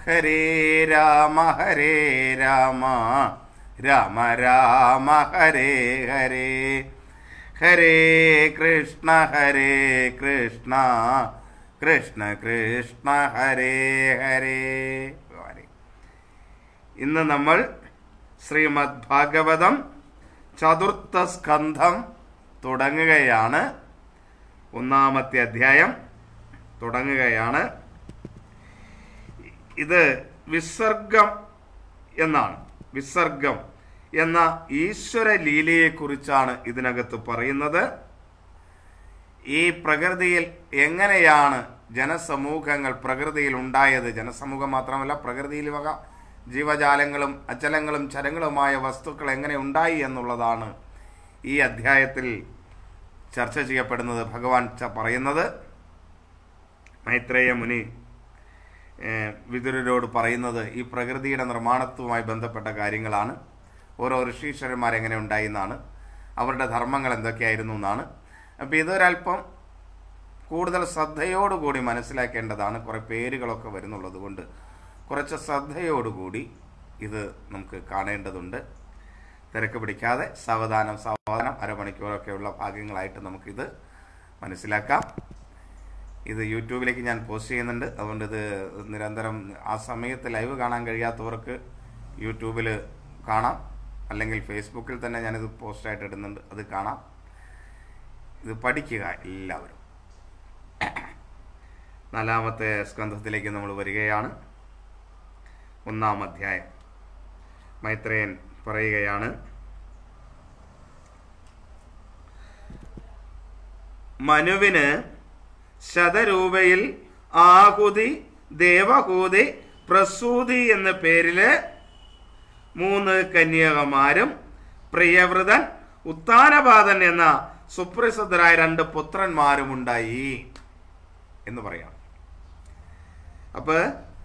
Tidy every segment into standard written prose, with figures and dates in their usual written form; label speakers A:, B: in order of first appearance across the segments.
A: ഹരേ രാമ രാമ രാമ ഹരേ ഹരേ, ഹരേ കൃഷ്ണ കൃഷ്ണ കൃഷ്ണ ഹരേ ഹരേ. ഇന്ന് നമ്മൾ ശ്രീമദ് ഭാഗവതം ചതുർത്ഥ സ്കന്ധം തുടങ്ങുകയാണ്. ഒന്നാമത്തെ അധ്യായം തുടങ്ങുകയാണ്. ഇത് വിസർഗം എന്നാണ്. വിസർഗം എന്ന ഈശ്വര ലീലയെക്കുറിച്ചാണ് ഇതിനകത്ത് പറയുന്നത്. ഈ പ്രകൃതിയിൽ എങ്ങനെയാണ് ജനസമൂഹങ്ങൾ പ്രകൃതിയിൽ ഉണ്ടായത്, ജനസമൂഹം മാത്രമല്ല പ്രകൃതിയിൽ വക ജീവജാലങ്ങളും അചലങ്ങളും ചരങ്ങളുമായ വസ്തുക്കൾ എങ്ങനെ ഉണ്ടായി എന്നുള്ളതാണ് ഈ അധ്യായത്തിൽ ചർച്ച ചെയ്യപ്പെടുന്നത്. ഭഗവാൻ പറയുന്നത് മൈത്രേയ മുനി വിതുരരോട് പറയുന്നത് ഈ പ്രകൃതിയുടെ നിർമ്മാണത്തുമായി ബന്ധപ്പെട്ട കാര്യങ്ങളാണ്. ഓരോ ഋഷീശ്വരന്മാരെങ്ങനെ ഉണ്ടായി എന്നാണ്, അവരുടെ ധർമ്മങ്ങൾ എന്തൊക്കെയായിരുന്നു എന്നാണ്. അപ്പോൾ ഇതൊരല്പം കൂടുതൽ ശ്രദ്ധയോടുകൂടി മനസ്സിലാക്കേണ്ടതാണ്. കുറേ പേരുകളൊക്കെ വരുന്നുള്ളത് കൊണ്ട് കുറച്ച് ശ്രദ്ധയോടുകൂടി ഇത് നമുക്ക് കാണേണ്ടതുണ്ട്. തിരക്ക് പിടിക്കാതെ സാവധാനം അരമണിക്കൂറൊക്കെയുള്ള ഭാഗങ്ങളായിട്ട് നമുക്കിത് മനസ്സിലാക്കാം. ഇത് യൂട്യൂബിലേക്ക് ഞാൻ പോസ്റ്റ് ചെയ്യുന്നുണ്ട്. അതുകൊണ്ട് ഇത് നിരന്തരം ആ സമയത്ത് ലൈവ് കാണാൻ കഴിയാത്തവർക്ക് യൂട്യൂബിൽ കാണാം, അല്ലെങ്കിൽ ഫേസ്ബുക്കിൽ തന്നെ ഞാനിത് പോസ്റ്റായിട്ട് ഇടുന്നുണ്ട്, അത് കാണാം. ഇത് പഠിക്കുക എല്ലാവരും. നാലാമത്തെ സ്കന്ധത്തിലേക്ക് നമ്മൾ വരികയാണ്. ഒന്നാം അധ്യായം. മൈത്രേയൻ പറയുകയാണ്, മനുവിന് ശതരൂപയിൽ ആഹുതി, ദേവഹൂതി, പ്രസൂതി എന്ന പേരില് 3 കന്യകമാരും പ്രിയവ്രതൻ, ഉത്താനപാതൻ എന്ന സുപ്രസിദ്ധരായ 2 പുത്രന്മാരും ഉണ്ടായി എന്ന് പറയാം. അപ്പൊ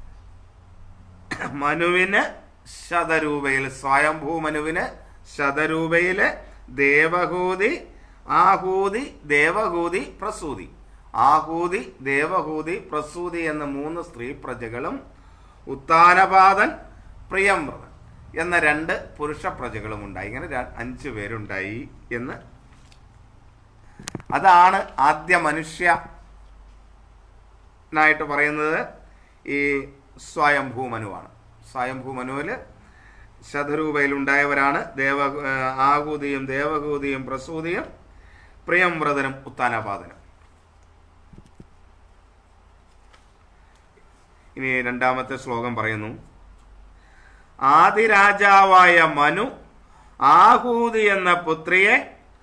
A: മനുവിന് ശതരൂപയിൽ, സ്വയംഭൂ മനുവിന് ശതരൂപയില് ദേവഹൂതി, ആഹൂതി, ദേവഹൂതി, പ്രസൂതി. ആഹൂതി, ദേവഹൂതി, പ്രസൂതി എന്ന 3 സ്ത്രീ പ്രജകളും ഉത്താനപാതൻ, പ്രിയംവ്രതൻ എന്ന 2 പുരുഷ പ്രജകളും ഉണ്ടായി. ഇങ്ങനെ 5 പേരുണ്ടായി എന്ന്. അതാണ് ആദ്യ മനുഷ്യനായിട്ട് പറയുന്നത് ഈ സ്വയംഭൂമനുവാണ്. സ്വയംഭൂമനുവില് ശതരൂപയിൽ ഉണ്ടായവരാണ് ആഹൂതിയും ദേവഹൂതിയും പ്രസൂതിയും പ്രിയംവ്രതനും ഉത്താനപാതനും. ഇനി രണ്ടാമത്തെ ശ്ലോകം പറയുന്നു, ആദിരാജാവായ മനു ആഹൂതി എന്ന പുത്രിയെ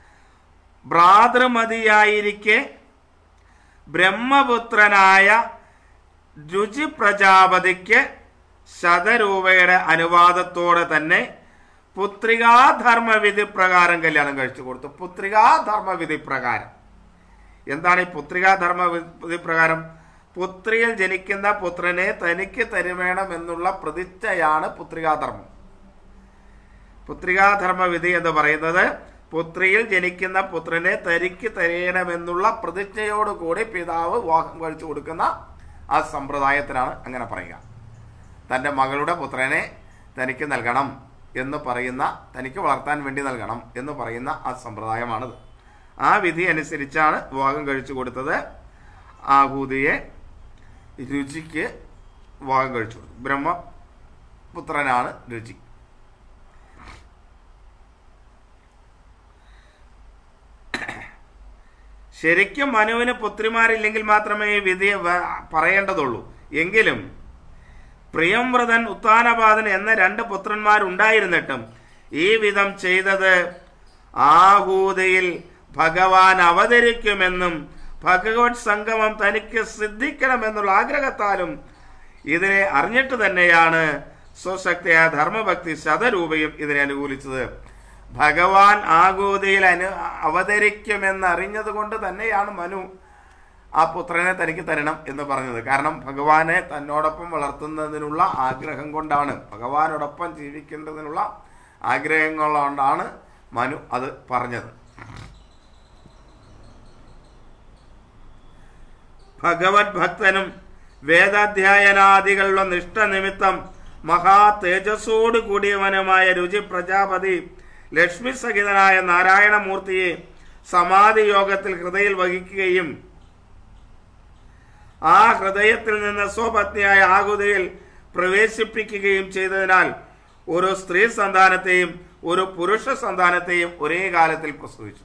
A: ഭ്രാതൃമതിയായിരിക്കെ ബ്രഹ്മപുത്രനായ രുചി പ്രജാപതിക്ക് ശതരൂപയുടെ അനുവാദത്തോടെ തന്നെ പുത്രികാധർമ്മവിധി പ്രകാരം കല്യാണം കഴിച്ചു കൊടുത്തു. പുത്രികാധർമ്മവിധി പ്രകാരം എന്താണ് ഈ പുത്രികാധർമ്മവിധി പ്രകാരം? പുത്രിയിൽ ജനിക്കുന്ന പുത്രനെ തനിക്ക് തരുവേണമെന്നുള്ള പ്രതിജ്ഞയാണ് പുത്രികാധർമ്മം. പുത്രികാധർമ്മവിധി എന്ന് പറയുന്നത് പുത്രിയിൽ ജനിക്കുന്ന പുത്രനെ തനിക്ക് തരണമെന്നുള്ള പ്രതിജ്ഞയോടുകൂടി പിതാവ് വിവാഹം കഴിച്ചു കൊടുക്കുന്ന ആ സമ്പ്രദായത്തിനാണ് അങ്ങനെ പറയുക. തൻ്റെ മകളുടെ പുത്രനെ തനിക്ക് നൽകണം എന്ന് പറയുന്ന, തനിക്ക് വളർത്താൻ വേണ്ടി നൽകണം എന്ന് പറയുന്ന ആ സമ്പ്രദായമാണത്. ആ വിധി അനുസരിച്ചാണ് വിവാഹം കഴിച്ചു കൊടുത്തത്. ആഹൂതിയെ രുചിക്ക് വിവാഹം കഴിച്ചു കൊടുത്തു. ബ്രഹ്മപുത്രനാണ് രുചി. ശരിക്കും മനുവിന് പുത്രിമാരില്ലെങ്കിൽ മാത്രമേ ഈ വിധി പറയേണ്ടതുള്ളൂ. എങ്കിലും പ്രിയംവ്രതൻ, ഉത്താനപാതൻ എന്ന 2 പുത്രന്മാരുണ്ടായിരുന്നിട്ടും ഈ വിധം ചെയ്തത് ആഹൂതിയിൽ ഭഗവാൻ അവതരിക്കുമെന്നും ഭഗവത് സംഗമം തനിക്ക് സിദ്ധിക്കണമെന്നുള്ള ആഗ്രഹത്താലും ഇതിനെ അറിഞ്ഞിട്ട് തന്നെയാണ് സ്വശക്തിയായ ധർമ്മഭക്തി ശതരൂപയും ഇതിനെ അനുകൂലിച്ചത്. ഭഗവാൻ ആഹൂതിയിൽ അവതരിക്കുമെന്ന് അറിഞ്ഞത് കൊണ്ട് തന്നെയാണ് മനു ആ പുത്രനെ തനിക്ക് തരണം എന്ന് പറഞ്ഞത്. കാരണം ഭഗവാനെ തന്നോടൊപ്പം വളർത്തുന്നതിനുള്ള ആഗ്രഹം കൊണ്ടാണ്, ഭഗവാനോടൊപ്പം ജീവിക്കേണ്ടതിനുള്ള ആഗ്രഹങ്ങൾ കൊണ്ടാണ് മനു അത് പറഞ്ഞത്. ഭഗവത് ഭക്തനും
B: വേദാധ്യയനാദികളുടെ നിഷ്ഠ നിമിത്തം മഹാ തേജസ്സോട് കൂടിയവനുമായ രുചി പ്രജാപതി ലക്ഷ്മി സഹിതനായ നാരായണമൂർത്തിയെ സമാധി യോഗത്തിൽ ഹൃദയിൽ വഹിക്കുകയും ആ ഹൃദയത്തിൽ നിന്ന് സ്വപത്നിയായ ആകുതിയിൽ പ്രവേശിപ്പിക്കുകയും ചെയ്തതിനാൽ ഒരു സ്ത്രീ സന്താനത്തെയും ഒരു പുരുഷ സന്താനത്തെയും ഒരേ കാലത്തിൽ പ്രസവിച്ചു.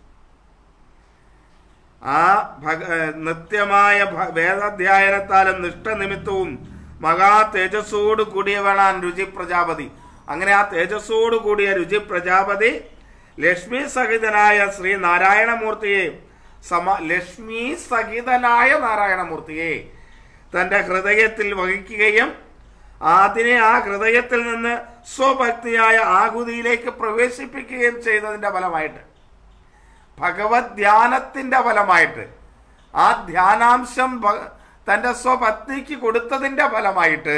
B: ആ നിത്യമായ വേദാധ്യയനത്താലും നിഷ്ഠനിമിത്തവും മഹാ തേജസ്സോട് കൂടിയവനാൻ രുചി പ്രജാപതി. അങ്ങനെ ആ തേജസ്സോട് കൂടിയ രുചി പ്രജാപതി ലക്ഷ്മി സഹിതനായ ശ്രീ നാരായണമൂർത്തിയെ ലക്ഷ്മി സഹിതനായ നാരായണമൂർത്തിയെ തന്റെ ഹൃദയത്തിൽ വഹിക്കുകയും അതിനെ ആ ഹൃദയത്തിൽ നിന്ന് സ്വഭക്തിയായ ആകുതിയിലേക്ക് പ്രവേശിപ്പിക്കുകയും ചെയ്തതിന്റെ ഫലമായിട്ട്, ഭഗവത് ധ്യാനത്തിന്റെ ഫലമായിട്ട്, ആ ധ്യാനാംശം തന്റെ സ്വപത്നിക്ക് കൊടുത്തതിന്റെ ഫലമായിട്ട്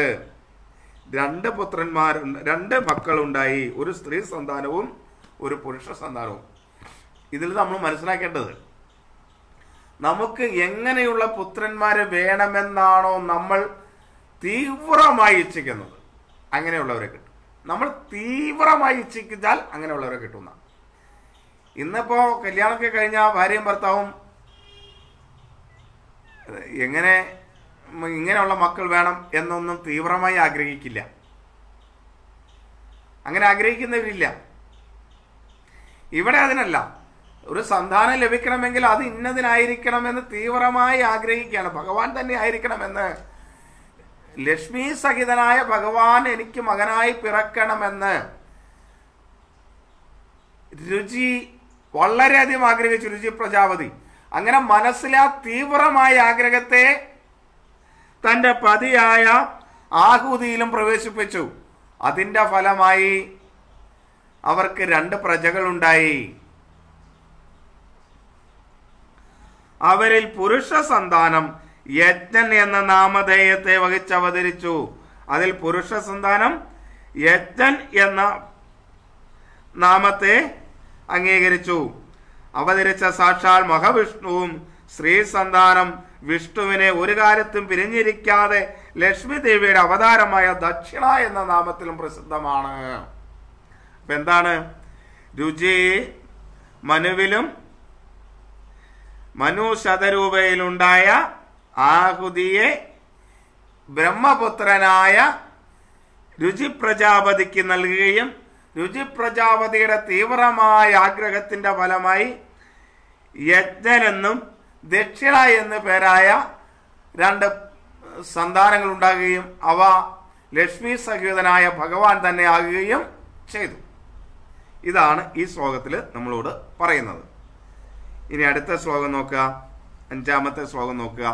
B: രണ്ട് മക്കളുണ്ടായി. ഒരു സ്ത്രീ സന്താനവും ഒരു പുരുഷ സന്താനവും. ഇതിൽ നമ്മൾ മനസ്സിലാക്കേണ്ടത്, നമുക്ക് എങ്ങനെയുള്ള പുത്രന്മാരെ വേണമെന്നാണോ നമ്മൾ തീവ്രമായി ഇച്ഛിക്കുന്നത് അങ്ങനെയുള്ളവരെ കിട്ടും. നമ്മൾ തീവ്രമായി ഇച്ഛിച്ചാൽ അങ്ങനെയുള്ളവരെ കിട്ടുന്ന. ഇന്നിപ്പോ കല്യാണമൊക്കെ കഴിഞ്ഞ ഭാര്യയും ഭർത്താവും ഇങ്ങനെയുള്ള മക്കൾ വേണം എന്നൊന്നും തീവ്രമായി ആഗ്രഹിക്കില്ല. അങ്ങനെ ആഗ്രഹിക്കുന്നവരില്ല. ഇവിടെ അതിനല്ല, ഒരു സന്താനം ലഭിക്കണമെങ്കിൽ അത് ഇന്നതിനായിരിക്കണമെന്ന് തീവ്രമായി ആഗ്രഹിക്കുകയാണ്. ഭഗവാൻ തന്നെ ആയിരിക്കണമെന്ന്, ലക്ഷ്മി സഹിതനായ ഭഗവാൻ എനിക്ക് മകനായി പിറക്കണമെന്ന് രുചി വളരെയധികം ആഗ്രഹിച്ചു. രുചി പ്രജാപതി അങ്ങനെ മനസ്സിലെ ആ തീവ്രമായ ആഗ്രഹത്തെ തന്റെ പതിയായ ആഹുതിയിലും പ്രവേശിപ്പിച്ചു. അതിന്റെ ഫലമായി അവർക്ക് 2 പ്രജകളുണ്ടായി. അവരിൽ പുരുഷ സന്താനം യജ്ഞൻ എന്ന നാമധേയത്തെ വഹിച്ചവതരിച്ചു. അതിൽ പുരുഷ സന്താനം യജ്ഞൻ എന്ന നാമത്തെ അംഗീകരിച്ചു. അവതരിച്ച സാക്ഷാൽ മഹാവിഷ്ണുവും സ്ത്രീ സന്താനം വിഷ്ണുവിനെ ഒരു കാലത്തും പിരിഞ്ഞിരിക്കാതെ ലക്ഷ്മി ദേവിയുടെ അവതാരമായ ദക്ഷിണ എന്ന നാമത്തിലും പ്രസിദ്ധമാണ്. അപ്പൊ എന്താണ്? രുചി മനുവിലും മനു ശതരൂപയിലുണ്ടായ ആഹുതിയെ ബ്രഹ്മപുത്രനായ രുചി പ്രജാപതിക്ക് നൽകുകയും രുചി പ്രജാപതിയുടെ തീവ്രമായ ആഗ്രഹത്തിന്റെ ഫലമായി യജ്ഞനെന്നും ദക്ഷിണ എന്നു പേരായ 2 സന്താനങ്ങൾ ഉണ്ടാകുകയും അവ ലക്ഷ്മി സഹിതനായ ഭഗവാൻ തന്നെ ആകുകയും ചെയ്തു. ഇതാണ് ഈ ശ്ലോകത്തിൽ നമ്മളോട് പറയുന്നത്. ഇനി അടുത്ത ശ്ലോകം നോക്കുക, 5-ാമത്തെ ശ്ലോകം നോക്കുക.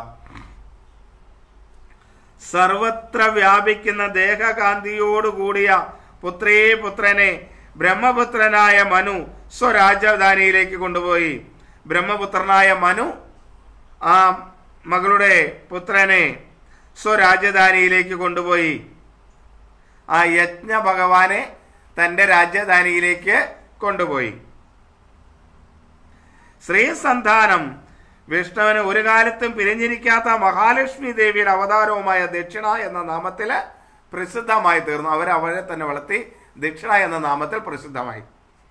B: സർവത്ര വ്യാപിക്കുന്ന ദേഹകാന്തിയോടുകൂടിയ പുത്രനെ ബ്രഹ്മപുത്രനായ മനു സ്വരാജധാനിയിലേക്ക് കൊണ്ടുപോയി. ബ്രഹ്മപുത്രനായ മനു ആ മകളുടെ പുത്രനെ സ്വരാജധാനിയിലേക്ക് കൊണ്ടുപോയി. ആ യജ്ഞ ഭഗവാനെ തന്റെ രാജധാനിയിലേക്ക് കൊണ്ടുപോയി. സ്ത്രീ സന്താനം വിഷ്ണുവിന് ഒരു കാലത്തും പിരിഞ്ഞിരിക്കാത്ത മഹാലക്ഷ്മി ദേവിയുടെ അവതാരവുമായ ദക്ഷിണ എന്ന നാമത്തില് പ്രസിദ്ധമായി തീർന്നു. അവരെ തന്നെ വളർത്തി ദക്ഷിണ എന്ന നാമത്തിൽ പ്രസിദ്ധമായി.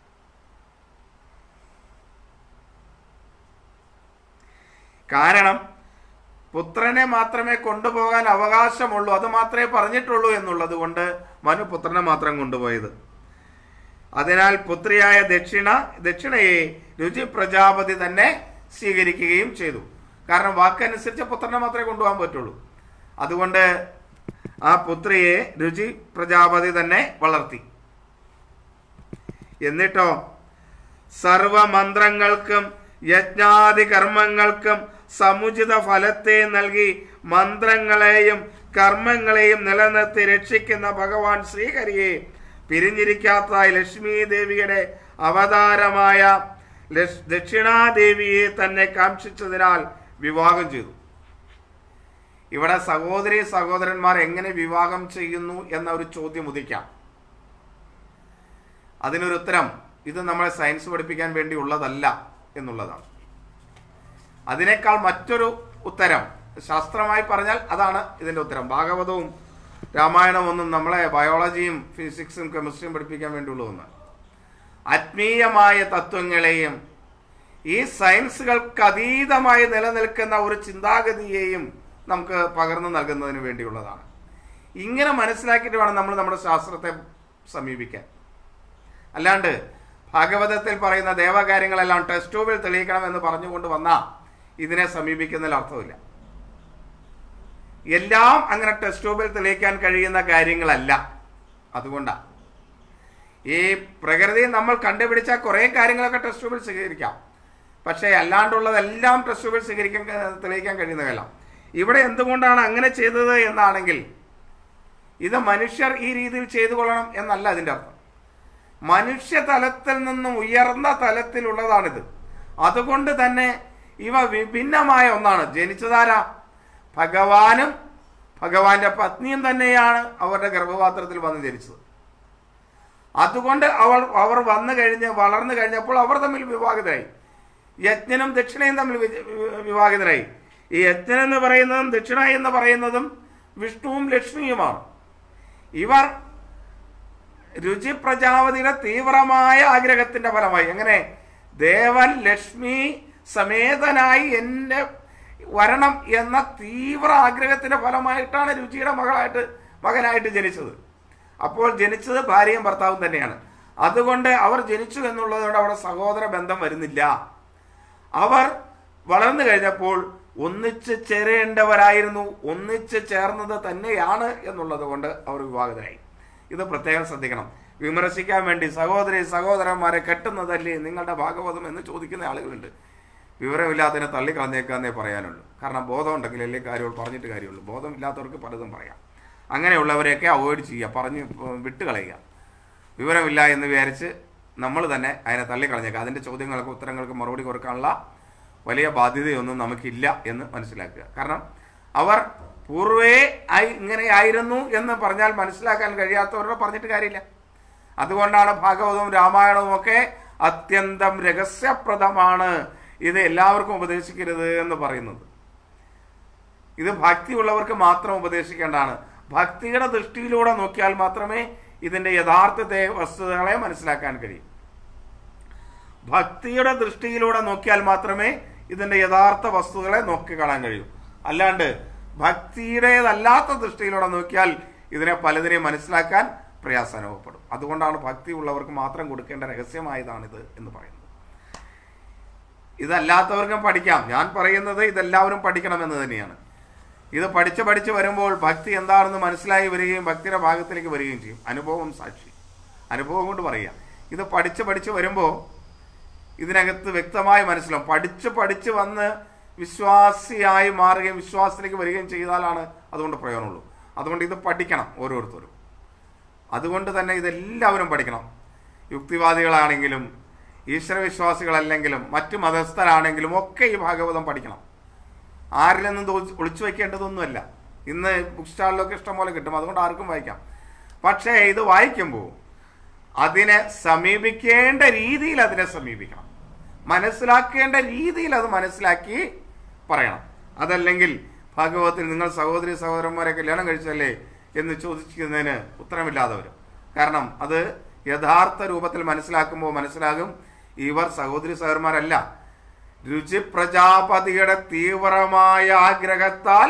B: കാരണം പുത്രനെ മാത്രമേ കൊണ്ടുപോകാൻ അവകാശമുള്ളൂ, അത് മാത്രമേ പറഞ്ഞിട്ടുള്ളൂ എന്നുള്ളത് കൊണ്ട് മനു പുത്രനെ മാത്രം കൊണ്ടുപോയത്. അതിനാൽ പുത്രിയായ ദക്ഷിണയെ രുചി പ്രജാപതി തന്നെ സ്വീകരിക്കുകയും ചെയ്തു. കാരണം വാക്കനുസരിച്ച് പുത്രനെ മാത്രമേ കൊണ്ടുപോകാൻ പറ്റുള്ളൂ. അതുകൊണ്ട് ആ പുത്രിയെ രുചി പ്രജാപതി തന്നെ വളർത്തി. എന്നിട്ടോ സർവമന്ത്രങ്ങൾക്കും യജ്ഞാദി കർമ്മങ്ങൾക്കും സമുചിത ഫലത്തെ നൽകി മന്ത്രങ്ങളെയും കർമ്മങ്ങളെയും നിലനിർത്തി രക്ഷിക്കുന്ന ഭഗവാൻ ശ്രീഹരിയെ പിരിഞ്ഞിരിക്കാത്ത ലക്ഷ്മി ദേവിയുടെ അവതാരമായ ദക്ഷിണാദേവിയെ തന്നെ കാംക്ഷിച്ചതിനാൽ വിവാഹം ചെയ്തു. ഇവിടെ സഹോദരി സഹോദരന്മാർ എങ്ങനെ വിവാഹം ചെയ്യുന്നു എന്ന ഒരു ചോദ്യം ഉദിക്കാം. അതിനൊരു ഉത്തരം ഇത് നമ്മളെ സയൻസ് പഠിപ്പിക്കാൻ വേണ്ടി ഉള്ളതല്ല എന്നുള്ളതാണ്. അതിനേക്കാൾ മറ്റൊരു ഉത്തരം ശാസ്ത്രമായി പറഞ്ഞാൽ അതാണ് ഇതിൻ്റെ ഉത്തരം. ഭാഗവതവും രാമായണവും ഒന്നും നമ്മളെ ബയോളജിയും ഫിസിക്സും കെമിസ്ട്രിയും പഠിപ്പിക്കാൻ വേണ്ടിയുള്ള ഒന്ന്. ആത്മീയമായ തത്വങ്ങളെയും ഈ സയൻസുകൾക്ക് അതീതമായി നിലനിൽക്കുന്ന ഒരു ചിന്താഗതിയെയും നമുക്ക് പകർന്നു നൽകുന്നതിന് വേണ്ടിയുള്ളതാണ്. ഇങ്ങനെ മനസ്സിലാക്കിയിട്ട് വേണം നമ്മൾ നമ്മുടെ ശാസ്ത്രത്തെ സമീപിക്കാൻ. അല്ലാണ്ട് ഭാഗവതത്തിൽ പറയുന്ന ദേവകാര്യങ്ങളെല്ലാം ടെസ്റ്റ് ട്യൂബിൽ തെളിയിക്കണം എന്ന് പറഞ്ഞുകൊണ്ട് വന്നാൽ ഇതിനെ സമീപിക്കുന്നതിൽ അർത്ഥമില്ല. എല്ലാം അങ്ങനെ ടെസ്റ്റ് ട്യൂബിൽ തെളിയിക്കാൻ കഴിയുന്ന കാര്യങ്ങളല്ല. അതുകൊണ്ടാണ് ഈ പ്രകൃതി നമ്മൾ കണ്ടുപിടിച്ച കുറേ കാര്യങ്ങളൊക്കെ ടെസ്റ്റ് ട്യൂബിൽ സ്വീകരിക്കാം, പക്ഷേ അല്ലാണ്ടുള്ളതെല്ലാം ടെസ്റ്റ് ട്യൂബിൽ തെളിയിക്കാൻ കഴിയുന്നതല്ല. ഇവിടെ എന്തുകൊണ്ടാണ് അങ്ങനെ ചെയ്തത് എന്നാണെങ്കിൽ, ഇത് മനുഷ്യർ ഈ രീതിയിൽ ചെയ്തു കൊള്ളണം എന്നല്ല അതിൻ്റെ അർത്ഥം. മനുഷ്യ തലത്തിൽ നിന്നും ഉയർന്ന തലത്തിലുള്ളതാണിത്. അതുകൊണ്ട് തന്നെ ഇവ വിഭിന്നമായ ഒന്നാണ്. ജനിച്ചതാരാ? ഭഗവാനും ഭഗവാന്റെ പത്നിയും തന്നെയാണ് അവരുടെ ഗർഭപാത്രത്തിൽ വന്ന് ജനിച്ചത്. അതുകൊണ്ട് അവർ വളർന്നു കഴിഞ്ഞപ്പോൾ അവർ തമ്മിൽ വിവാഹിതരായി. യജ്ഞനും ദക്ഷിണയും തമ്മിൽ വിവാഹിതരായി. ഈ യജ്ഞൻ എന്ന് പറയുന്നതും ദക്ഷിണ എന്ന് പറയുന്നതും വിഷ്ണുവും ലക്ഷ്മിയുമാണ്. ഇവർ രുചി പ്രജാപതിയുടെ തീവ്രമായ ആഗ്രഹത്തിന്റെ ഫലമായി, എങ്ങനെ ദേവൻ ലക്ഷ്മി സമേതനായി എന്റെ വരണം എന്ന തീവ്ര ആഗ്രഹത്തിന്റെ ഫലമായിട്ടാണ് രുചിയുടെ മകനായിട്ട് ജനിച്ചത്. അപ്പോൾ ജനിച്ചത് ഭാര്യയും ഭർത്താവും തന്നെയാണ്. അതുകൊണ്ട് അവർ ജനിച്ചു എന്നുള്ളതുകൊണ്ട് അവിടെ സഹോദര ബന്ധം വരുന്നില്ല. അവർ വളർന്നു കഴിഞ്ഞപ്പോൾ ഒന്നിച്ച് ചേരേണ്ടവരായിരുന്നു, ഒന്നിച്ച് ചേർന്നത് തന്നെയാണ് എന്നുള്ളത് കൊണ്ട് അവർ വിവാഹിതരായി. ഇത് പ്രത്യേകം ശ്രദ്ധിക്കണം. വിമർശിക്കാൻ വേണ്ടി സഹോദരന്മാരെ കെട്ടുന്നതല്ലേ നിങ്ങളുടെ ഭാഗവതം എന്ന് ചോദിക്കുന്ന ആളുകളുണ്ട്. വിവരമില്ലാത്തതിനെ തള്ളിക്കളഞ്ഞേക്കാന്നേ പറയാനുള്ളൂ. കാരണം ബോധം ഉണ്ടെങ്കിലല്ലേ കാര്യങ്ങൾ പറഞ്ഞിട്ട് കാര്യമുള്ളൂ. ബോധമില്ലാത്തവർക്ക് പലതും പറയാം. അങ്ങനെയുള്ളവരെയൊക്കെ അവോയ്ഡ് ചെയ്യുക, പറഞ്ഞ് വിട്ടുകളയുക. വിവരമില്ല എന്ന് വിചാരിച്ച് നമ്മൾ തന്നെ അതിനെ തള്ളിക്കളഞ്ഞേക്കുക. അതിൻ്റെ ചോദ്യങ്ങൾക്ക് ഉത്തരങ്ങൾക്ക് മറുപടി കൊടുക്കാനുള്ള വലിയ ബാധ്യതയൊന്നും നമുക്കില്ല എന്ന് മനസ്സിലാക്കുക. കാരണം അവർ പൂർവേ ഇങ്ങനെ ആയിരുന്നു എന്ന് പറഞ്ഞാൽ മനസ്സിലാക്കാൻ കഴിയാത്തവരോട് പറഞ്ഞിട്ട് കാര്യമില്ല. അതുകൊണ്ടാണ് ഭാഗവതവും രാമായണവും ഒക്കെ അത്യന്തം രഹസ്യപ്രദമാണ്, ഇത് എല്ലാവർക്കും ഉപദേശിക്കരുത് എന്ന് പറയുന്നത്. ഇത് ഭക്തിയുള്ളവർക്ക് മാത്രം ഉപദേശിക്കേണ്ടതാണ്. ഭക്തിയുടെ ദൃഷ്ടിയിലൂടെ നോക്കിയാൽ മാത്രമേ ഇതിൻ്റെ യഥാർത്ഥത്തെ വസ്തുതകളെ മനസ്സിലാക്കാൻ കഴിയും. ഭക്തിയുടെ ദൃഷ്ടിയിലൂടെ നോക്കിയാൽ മാത്രമേ ഇതിൻ്റെ യഥാർത്ഥ വസ്തുതകളെ നോക്കിക്കാണാൻ കഴിയൂ. അല്ലാണ്ട് ഭക്തിയുടേതല്ലാത്ത ദൃഷ്ടിയിലൂടെ നോക്കിയാൽ ഇതിനെ പലതിനെയും മനസ്സിലാക്കാൻ പ്രയാസം അനുഭവപ്പെടും. അതുകൊണ്ടാണ് ഭക്തി ഉള്ളവർക്ക് മാത്രം കൊടുക്കേണ്ട രഹസ്യമായതാണിത് എന്ന് പറയുന്നത്. ഇതല്ലാത്തവർക്കും പഠിക്കാം. ഞാൻ പറയുന്നത് ഇതെല്ലാവരും പഠിക്കണമെന്ന് തന്നെയാണ്. ഇത് പഠിച്ച് വരുമ്പോൾ ഭക്തി എന്താണെന്ന് മനസ്സിലായി വരികയും ഭക്തിയുടെ ഭാഗത്തിലേക്ക് വരികയും ചെയ്യും. അനുഭവം സാക്ഷി, അനുഭവം കൊണ്ട് പറയുക. ഇത് പഠിച്ച് വരുമ്പോൾ ഇതിനകത്ത് വ്യക്തമായി മനസ്സിലാവും. പഠിച്ച് വന്ന് വിശ്വാസിയായി മാറുകയും വിശ്വാസത്തിലേക്ക് വരികയും ചെയ്താലാണ് അതുകൊണ്ട് പ്രയോജനമുള്ളൂ. അതുകൊണ്ട് ഇത് പഠിക്കണം ഓരോരുത്തരും. അതുകൊണ്ട് തന്നെ ഇതെല്ലാവരും പഠിക്കണം. യുക്തിവാദികളാണെങ്കിലും ഈശ്വരവിശ്വാസികളല്ലെങ്കിലും മറ്റു മതസ്ഥരാണെങ്കിലും ഒക്കെ ഈ ഭാഗവതം പഠിക്കണം. ആരിൽ നിന്നും ഒളിച്ചു വയ്ക്കേണ്ടതൊന്നുമല്ല. ഇന്ന് ബുക്ക് സ്റ്റാളിലൊക്കെ ഇഷ്ടം പോലെ കിട്ടും, അതുകൊണ്ട് ആർക്കും വായിക്കാം. പക്ഷേ ഇത് വായിക്കുമ്പോൾ അതിനെ സമീപിക്കേണ്ട രീതിയിൽ അതിനെ സമീപിക്കണം. മനസ്സിലാക്കേണ്ട രീതിയിൽ അത് മനസ്സിലാക്കി പറയണം. അതല്ലെങ്കിൽ ഭാഗവതത്തിൽ നിങ്ങൾ സഹോദരന്മാരെ കല്യാണം കഴിച്ചല്ലേ എന്ന് ചോദിക്കുന്നതിന് ഉത്തരമില്ലാതെ വരും. കാരണം അത് യഥാർത്ഥ രൂപത്തിൽ മനസ്സിലാക്കുമ്പോൾ മനസ്സിലാകും ഇവർ സഹോദരന്മാരല്ല. രുചി പ്രജാപതിയുടെ തീവ്രമായ ആഗ്രഹത്താൽ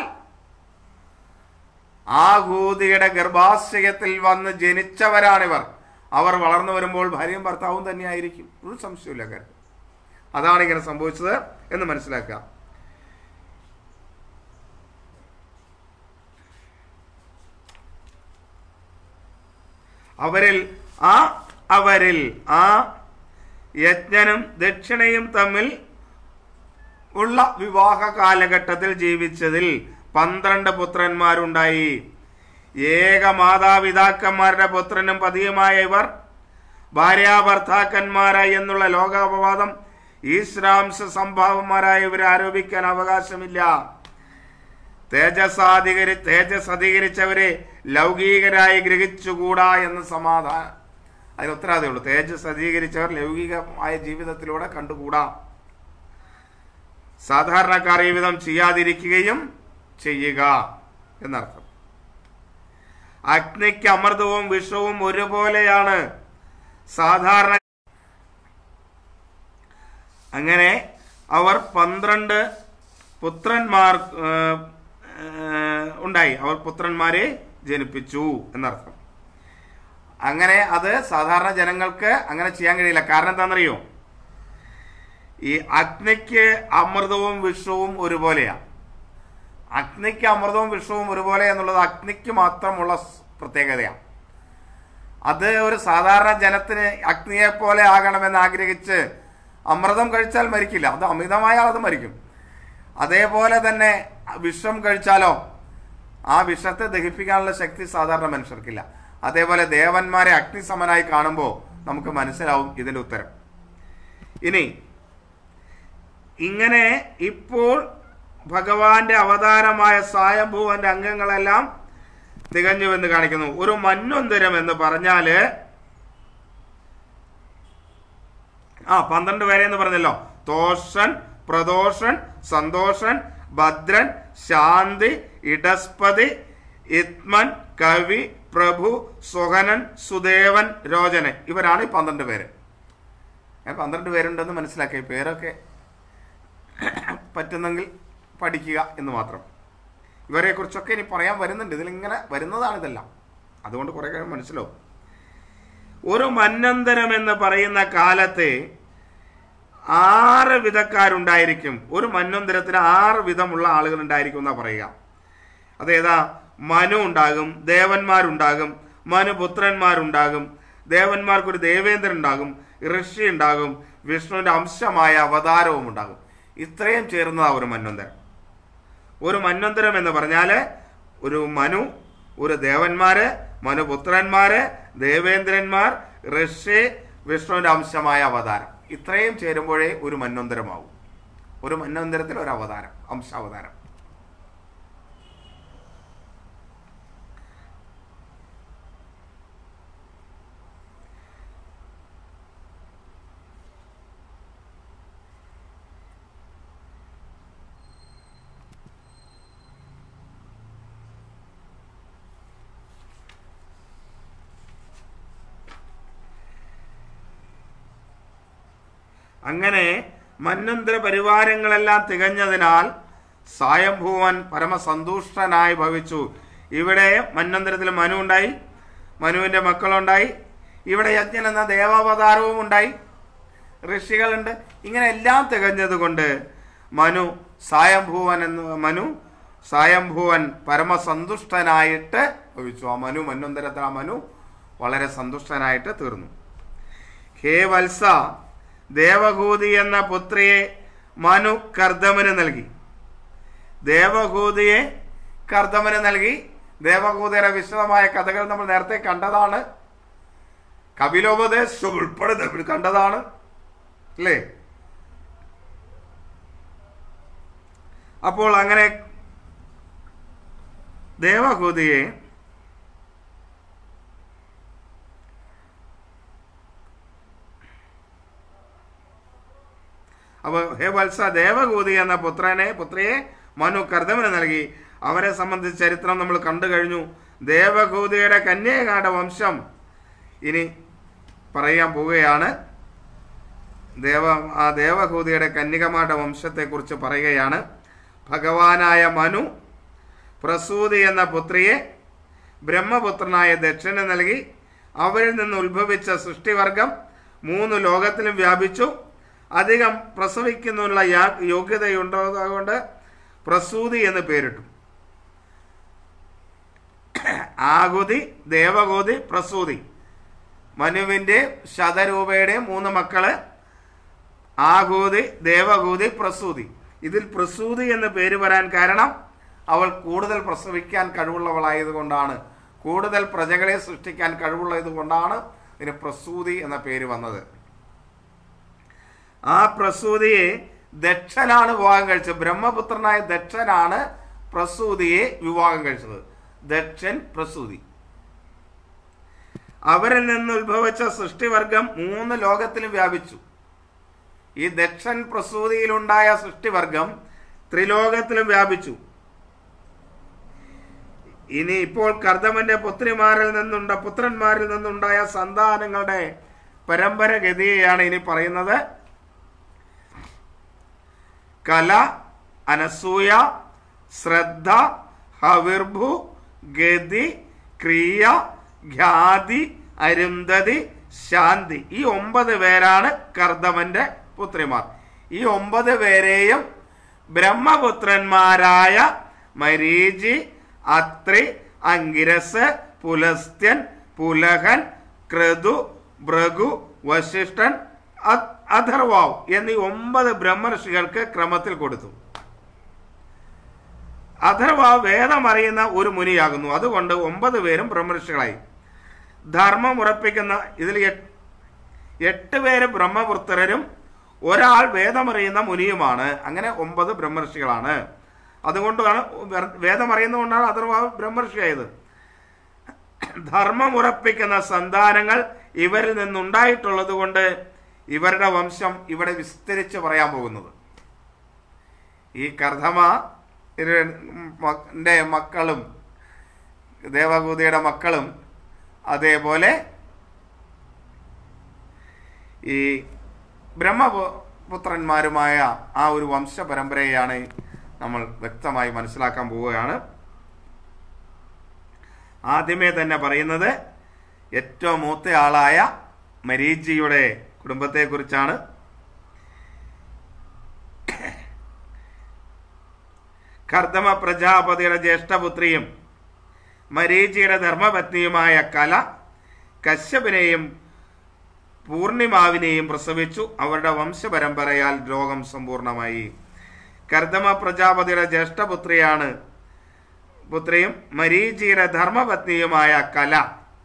B: ആഹൂതിയുടെ ഗർഭാശയത്തിൽ വന്ന് ജനിച്ചവരാണിവർ. അവർ വളർന്നു വരുമ്പോൾ ഭാര്യയും ഭർത്താവും തന്നെയായിരിക്കും, ഒരു സംശയമില്ല കാര്യം. അതാണ് ഇങ്ങനെ സംഭവിച്ചത് എന്ന് മനസ്സിലാക്കുക. അവരിൽ ആ യജ്ഞനും ദക്ഷിണയും തമ്മിൽ ഉള്ള വിവാഹ കാലഘട്ടത്തിൽ ജീവിച്ചതിൽ 12 പുത്രന്മാരുണ്ടായി. ഏക മാതാപിതാക്കന്മാരുടെ പുത്രനും പതിയുമായ ഇവർ ഭാര്യാഭർത്താക്കന്മാരായി എന്നുള്ള ലോകാപവാദം ഈശ്വരാംശ സംഭാവന്മാരായ ഇവരെ ആരോപിക്കാൻ അവകാശമില്ല. തേജസ് അധികരിച്ചവരെ ലൗകികരായി ഗ്രഹിച്ചുകൂടാ എന്ന് സമാധാനം. അതിന് ഉത്തരവാദിത്തമേ ഉള്ളൂ. തേജസ് അധികരിച്ചവർ ലൗകികമായ ജീവിതത്തിലൂടെ കണ്ടുകൂടാ. സാധാരണക്കാർ ഈ വിധം ചെയ്യാതിരിക്കുകയും ചെയ്യുക എന്നർത്ഥം. അഗ്നിക്ക് അമൃതവും വിഷവും ഒരുപോലെയാണ്. സാധാരണ അങ്ങനെ അവർ 12 പുത്രന്മാർ ഉണ്ടായി. അവർ പുത്രന്മാരെ ജനിപ്പിച്ചു എന്നർത്ഥം. അങ്ങനെ അത് സാധാരണ ജനങ്ങൾക്ക് അങ്ങനെ ചെയ്യാൻ കഴിയില്ല. കാരണം എന്താണെന്നറിയോ? ഈ അഗ്നിക്ക് അമൃതവും വിഷവും ഒരുപോലെയാണ്. അഗ്നിക്ക് അമൃതവും വിഷവും ഒരുപോലെ എന്നുള്ളത് അഗ്നിക്ക് മാത്രമുള്ള പ്രത്യേകതയാണ്. അത് ഒരു സാധാരണ ജനത്തിന് അഗ്നിയെ പോലെ ആകണമെന്ന് ആഗ്രഹിച്ച് അമൃതം കഴിച്ചാൽ മരിക്കില്ല. അത് അമിതമായാൽ അത് മരിക്കും. അതേപോലെ തന്നെ വിഷം കഴിച്ചാലോ ആ വിഷത്തെ ദഹിപ്പിക്കാനുള്ള ശക്തി സാധാരണ മനുഷ്യർക്കില്ല. അതേപോലെ ദേവന്മാരെ അഗ്നിസമനായി കാണുമ്പോൾ നമുക്ക് മനസ്സിലാവും ഇതിന്റെ ഉത്തരം. ഇനി ഇങ്ങനെ ഇപ്പോൾ ഭഗവാന്റെ അവതാരമായ സ്വയംഭൂവന്റെ അംഗങ്ങളെല്ലാം തികഞ്ഞുവെന്ന് കാണിക്കുന്നു. ഒരു മന്വന്തരം എന്ന് പറഞ്ഞാല് 12 പേരെ എന്ന് പറഞ്ഞല്ലോ. തോഷൻ, പ്രദോഷൻ, സന്തോഷൻ, ഭദ്രൻ, ശാന്തി, ഇടസ്പതി, ഇത്മൻ, കവി, പ്രഭു, സുഹനൻ, സുദേവൻ, രോചനൻ. ഇവരാണ് ഈ 12 പേര്. 12 പേരുണ്ടെന്ന് മനസ്സിലാക്കി. പേരൊക്കെ പറ്റുന്നെങ്കിൽ പഠിക്കുക എന്ന് മാത്രം. ഇവരെ കുറിച്ചൊക്കെ ഇനി പറയാൻ വരുന്നുണ്ട്. ഇതിലിങ്ങനെ വരുന്നതാണ് ഇതെല്ലാം. അതുകൊണ്ട് കുറെ കാര്യം മനസ്സിലാവും. ഒരു മന്വന്തരം എന്ന് പറയുന്ന കാലത്ത് 6 വിധക്കാരുണ്ടായിരിക്കും. ഒരു മന്വന്തരത്തിന് 6 വിധമുള്ള ആളുകൾ ഉണ്ടായിരിക്കും എന്നാ പറയുക. അതേതാ? മനു ഉണ്ടാകും, ദേവന്മാരുണ്ടാകും, മനുപുത്രന്മാരുണ്ടാകും, ദേവന്മാർക്കൊരു ദേവേന്ദ്രൻ ഉണ്ടാകും, ഋഷി ഉണ്ടാകും, വിഷ്ണുവിന്റെ അംശമായ അവതാരവും ഉണ്ടാകും. ഇത്രയും ചേർന്നതാ ഒരു മന്വന്തരം. ഒരു മന്വന്തരം എന്ന് പറഞ്ഞാല് ഒരു മനു, ഒരു ദേവന്മാര്, മനുപുത്രന്മാര്, ദേവേന്ദ്രന്മാർ, ഋഷി, വിഷ്ണുവിന്റെ അംശമായ അവതാരം. ഇത്രയും ചേരുമ്പോഴേ ഒരു മന്വന്തരമാവും. ഒരു മന്വന്തരത്തിൽ ഒരു അവതാരം, അംശാവതാരം. അങ്ങനെ മന്വന്തര പരിവാരങ്ങളെല്ലാം തികഞ്ഞതിനാൽ സ്വയംഭൂവൻ പരമസന്തുഷ്ടനായി ഭവിച്ചു. ഇവിടെ മന്വന്തരത്തിൽ മനു ഉണ്ടായി, മനുവിന്റെ മക്കളുണ്ടായി. ഇവിടെ യജ്ഞൻ എന്ന ദേവാവതാരവും ഉണ്ടായി, ഋഷികളുണ്ട്. ഇങ്ങനെ എല്ലാം തികഞ്ഞതുകൊണ്ട് മനു സ്വയംഭൂവൻ പരമസന്തുഷ്ടനായിട്ട് ഭവിച്ചു. ആ മന്വന്തരത്തിൽ ആ മനു വളരെ സന്തുഷ്ടനായിട്ട് തീർന്നു. ഹേ വത്സ, ദേവഹൂതി എന്ന പുത്രിയെ മനു കർദമന് നൽകി. ദേവഹൂതിയെ കർദമന് നൽകി. ദേവഹൂതിയുടെ വിശദമായ കഥകൾ നമ്മൾ നേരത്തെ കണ്ടതാണ്. കപിലോപദേശം ഉൾപ്പെടെ കണ്ടതാണ് അല്ലേ? അപ്പോൾ അങ്ങനെ ദേവഹൂതിയെ അപ്പോൾ ഹേ വത്സ, ദേവഹൂതി എന്ന പുത്രിയെ മനു കർദമന് നൽകി. അവരെ സംബന്ധിച്ച ചരിത്രം നമ്മൾ കണ്ടു കഴിഞ്ഞു. ദേവഹൂതിയുടെ കന്യകയുടെ വംശം ഇനി പറയാൻ പോവുകയാണ്. ദേവഹൂതിയുടെ കന്യകമാരുടെ വംശത്തെക്കുറിച്ച് പറയുകയാണ്. ഭഗവാനായ മനു പ്രസൂതി എന്ന പുത്രിയെ ബ്രഹ്മപുത്രനായ ദക്ഷന് നൽകി. അവരിൽ നിന്ന് ഉത്ഭവിച്ച സൃഷ്ടിവർഗം 3 ലോകത്തിലും വ്യാപിച്ചു. അധികം പ്രസവിക്കുന്നതിനുള്ള യോഗ്യതയുണ്ടതുകൊണ്ട് പ്രസൂതി എന്ന് പേരിട്ടു. ആഹുതി, ദേവഹൂതി, പ്രസൂതി. മനുവിന്റെ ശതരൂപയുടെ 3 മക്കള് ആഹൂതി, ദേവഹൂതി, പ്രസൂതി. ഇതിൽ പ്രസൂതി എന്ന് പേര് വരാൻ കാരണം അവൾ കൂടുതൽ പ്രസവിക്കാൻ കഴിവുള്ളവളായതുകൊണ്ടാണ്, കൂടുതൽ പ്രജകളെ സൃഷ്ടിക്കാൻ കഴിവുള്ളത് കൊണ്ടാണ് ഇതിന് പ്രസൂതി എന്ന പേര് വന്നത്. ആ പ്രസൂതിയെ ദക്ഷനാണ് വിവാഹം കഴിച്ചത്. ബ്രഹ്മപുത്രനായ ദക്ഷനാണ് പ്രസൂതിയെ വിവാഹം കഴിച്ചത്. ദക്ഷൻ, പ്രസൂതി. അവരിൽ നിന്ന് ഉത്ഭവിച്ച സൃഷ്ടിവർഗം 3 ലോകത്തിലും വ്യാപിച്ചു. ഈ ദക്ഷൻ പ്രസൂതിയിലുണ്ടായ സൃഷ്ടിവർഗം ത്രിലോകത്തിലും വ്യാപിച്ചു. ഇനി ഇപ്പോൾ കർദമന്റെ പുത്രന്മാരിൽ നിന്നുണ്ടായ സന്താനങ്ങളുടെ പരമ്പരഗതിയെയാണ് ഇനി പറയുന്നത്. കല, അനസൂയ, ശ്രദ്ധ, ഹവിർഭു, ഗതി, ക്രിയ, ഖ്യാതി, അരുന്ധതി, ശാന്തി. ഈ 9 പേരാണ് കർദമന്റെ പുത്രിമാർ. ഈ 9 പേരെയും ബ്രഹ്മപുത്രന്മാരായ മരീചി, അത്രി, അങ്കിരസ്, പുലസ്ത്യൻ, പുലഹൻ, ക്രതു, ഭൃഗു, വശിഷ്ഠൻ, അഥർവാവ് എന്നീ 9 ബ്രഹ്മർഷികൾക്ക് ക്രമത്തിൽ കൊടുത്തു. അഥർവാവ് വേദമറിയുന്ന ഒരു മുനിയാകുന്നു. അതുകൊണ്ട് 9 പേരും ബ്രഹ്മർഷികളായി. ധർമ്മം ഉറപ്പിക്കുന്ന ഇതിൽ 8 പേര് ബ്രഹ്മപുത്രരും ഒരാൾ വേദമറിയുന്ന മുനിയുമാണ്. അങ്ങനെ 9 ബ്രഹ്മർഷികളാണ്. അതുകൊണ്ടാണ് വേദമറിയുന്നതുകൊണ്ടാണ് അഥർവാവ് ബ്രഹ്മർഷിയായത്. ധർമ്മം ഉറപ്പിക്കുന്ന സന്താനങ്ങൾ ഇവരിൽ നിന്നുണ്ടായിട്ടുള്ളത് കൊണ്ട് ഇവരുടെ വംശം ഇവിടെ വിസ്തരിച്ച് പറയാൻ പോകുന്നത്. ഈ കർദമന്റെ മക്കളും ദേവകൂതിയുടെ മക്കളും അതേപോലെ ഈ ബ്രഹ്മപുത്രന്മാരുമായ ആ ഒരു വംശപരമ്പരയാണ് നമ്മൾ വ്യക്തമായി മനസ്സിലാക്കാൻ പോവുകയാണ്. ആദ്യമേ തന്നെ പറയുന്നത് ഏറ്റവും മൂത്ത ആളായ മരീചിയുടെ കുടുംബത്തെക്കുറിച്ചാണ്. കർദമ പ്രജാപതിയുടെ ജ്യേഷ്ഠപുത്രിയും മരീചിയുടെ ധർമ്മപത്നിയുമായ കല കശ്യപിനെയും പൂർണിമാവിനെയും പ്രസവിച്ചു. അവരുടെ വംശപരമ്പരയാൽ ലോകം സമ്പൂർണമായി. കർദമ പ്രജാപതിയുടെ പുത്രിയും മരീചിയുടെ ധർമ്മപത്നിയുമായ കല.